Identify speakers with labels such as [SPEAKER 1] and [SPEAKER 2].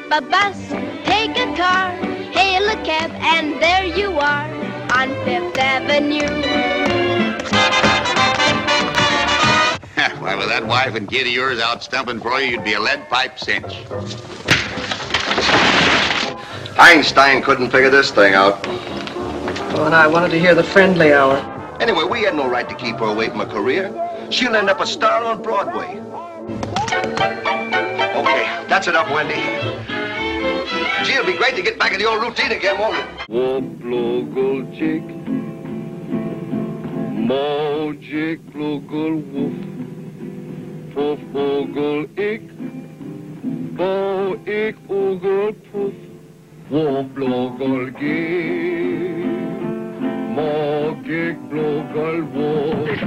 [SPEAKER 1] a bus, take a car, hail a cab, and there you are on Fifth Avenue.
[SPEAKER 2] Why, with that wife and kid of yours out stumping for you, you'd be a lead pipe cinch.
[SPEAKER 3] Einstein couldn't figure this thing out.
[SPEAKER 4] Oh, and I wanted to hear the friendly hour.
[SPEAKER 3] Anyway, we had no right to keep her away from a career. She'll end up a star on Broadway. Okay, that's enough, Wendy. Gee, it'll be great to get back in the old routine again, won't it?
[SPEAKER 5] Woof-loggle-chick, Mo-jick-loggle-woof, Poof-ogle-ick, Bo-ick-ogle-poof, Woof-loggle-gick, Mo-gick-loggle-woof.